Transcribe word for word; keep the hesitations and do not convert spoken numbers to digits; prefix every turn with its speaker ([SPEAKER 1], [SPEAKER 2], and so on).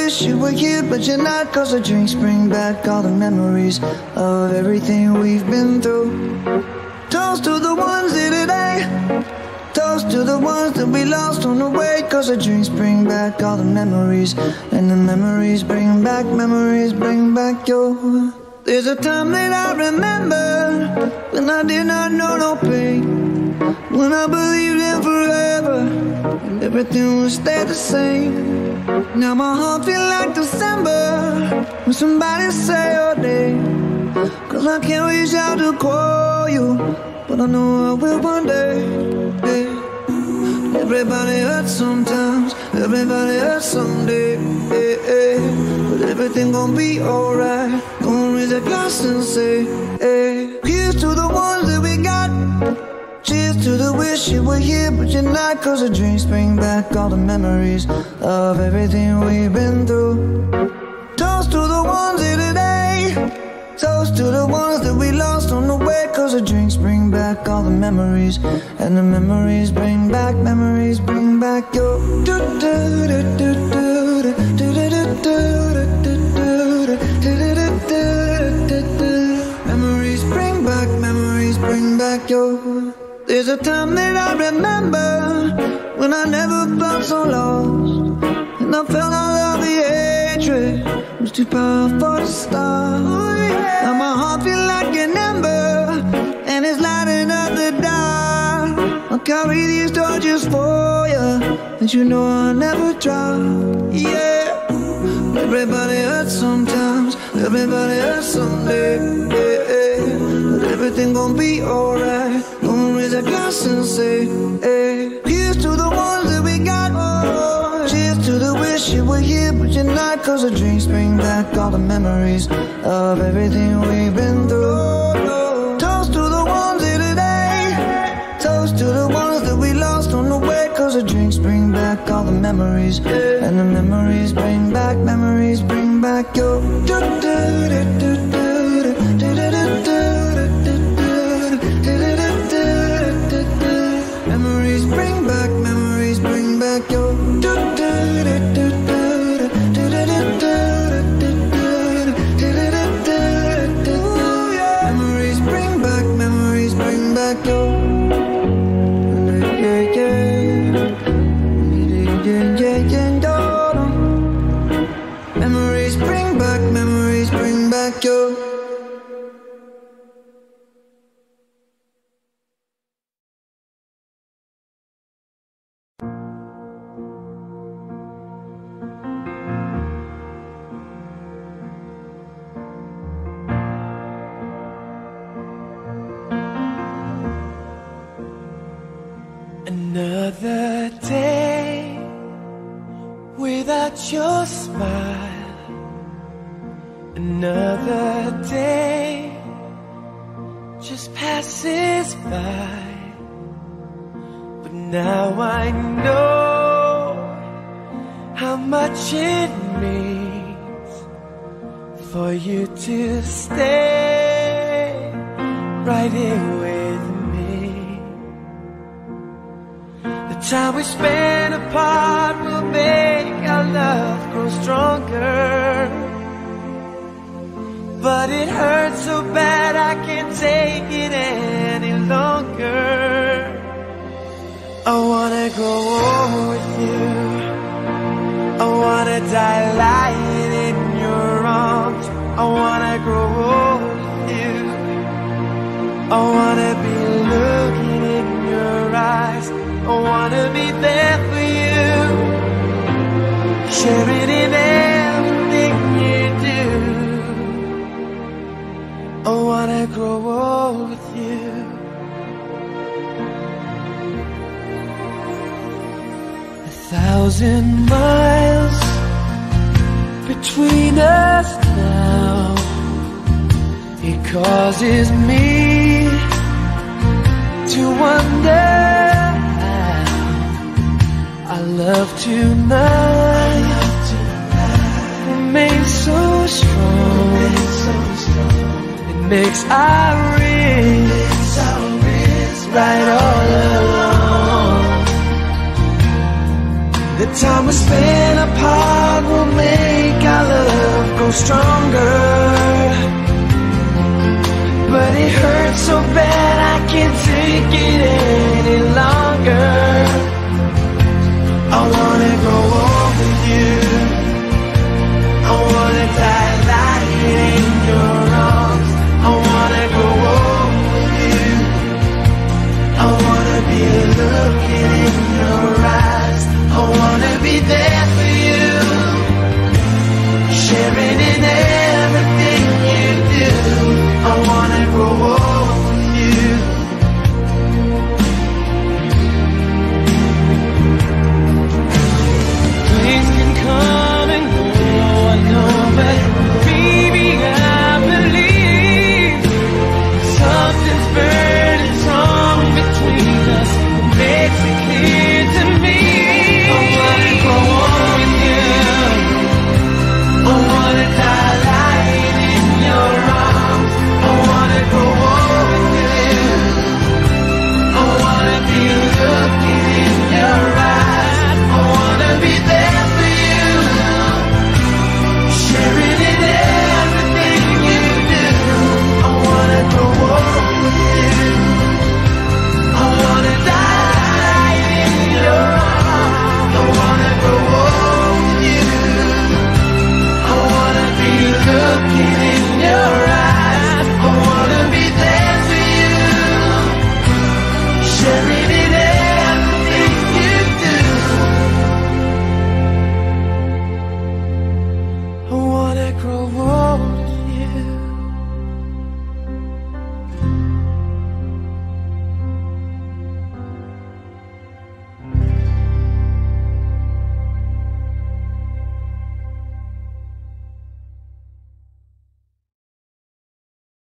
[SPEAKER 1] wish you were here, but you're not. Cause the drinks bring back all the memories of everything we've been through. Toast to the ones here today, toast to the ones that we lost on the way. Cause the drinks bring back all the memories, and the memories bring back, memories bring back your. There's a time that I remember when I did not know no pain, when I believed in forever and everything would stay the same. Now my heart feel like December when somebody say your name. Cause I can't reach out to call you, but I know I will one day. Yeah. Everybody hurts sometimes, everybody hurts someday. Yeah, yeah. But everything gon' be alright. Gonna raise a glass and say, hey. Here's to the ones that we got. Cheers to the wish you were here, but you're not. Cause the drinks bring back all the memories of everything we've been through. Toast to the ones here today, toast to the ones that we lost on the way. Cause the drinks bring back all the memories, and the memories bring back, memories bring back your. Memories bring back, memories bring back your. There's a time that I remember when I never felt so lost, and I felt all of the hatred was too powerful to stop. Now my heart feel like an ember, and it's lighting up the dark. I'll carry these torches for you, and you know I'll never drop. Yeah. Everybody hurts sometimes, everybody hurts someday. Yeah, yeah. But everything gon' be alright. Gonna raise a glass and say, hey. Here's to the ones that we got. Oh, cheers to the wish you were here, but you're not. Cause the drinks bring back all the memories of everything we've been through. Toast to the ones here today, toast to the ones that we lost on the way. Cause the drinks bring back all the memories, and the memories bring back, memories bring back your. Memories bring back, memories bring back your. Memories bring back, memories bring back your. Yeah, yeah. Yeah, yeah, yeah. Memories bring back, memories bring back your.
[SPEAKER 2] Another day without your smile, another day just passes by. But now I know how much it means for you to stay right here with me. The time we spend apart will make our love grow stronger, but it hurts so bad I can't take it any longer. I wanna grow old with you, I wanna die lying in your arms. I wanna grow old with you, I wanna be looking in your eyes. I wanna be there for you, sharing in everything you do. I wanna grow old with you. A thousand miles between us now, it causes me to wonder our love tonight remains so strong. It makes our wrists right all along. The time we spend apart will make grow stronger, but it hurts so bad I can't take it anymore.